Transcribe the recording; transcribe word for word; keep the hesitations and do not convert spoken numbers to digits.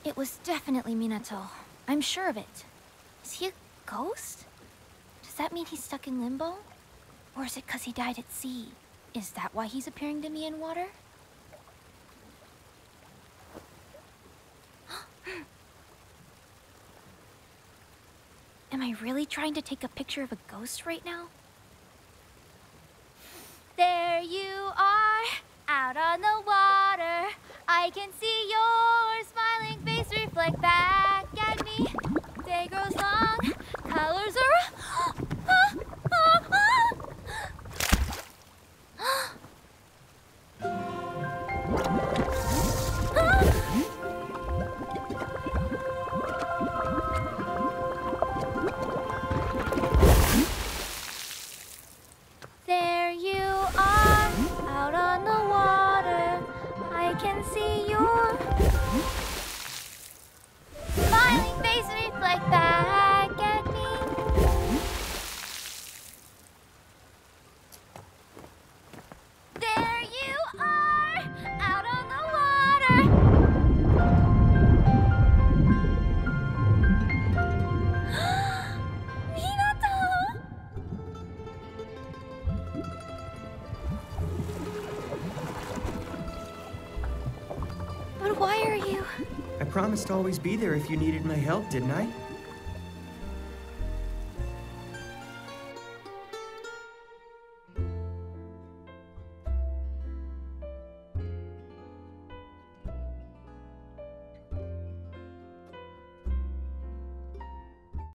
It was definitely Minato. I'm sure of it. Is he a ghost? Does that mean he's stuck in limbo? Or is it because he died at sea? Is that why he's appearing to me in water? Am I really trying to take a picture of a ghost right now? There you are, out on the water. I can see your smiling face reflect back at me. Day grows long, colors are... There you are, out on the water. I can see your smiling face reflect back at me. There you are, out on the water. Minato! But why are you? I promised to always be there if you needed my help, didn't I?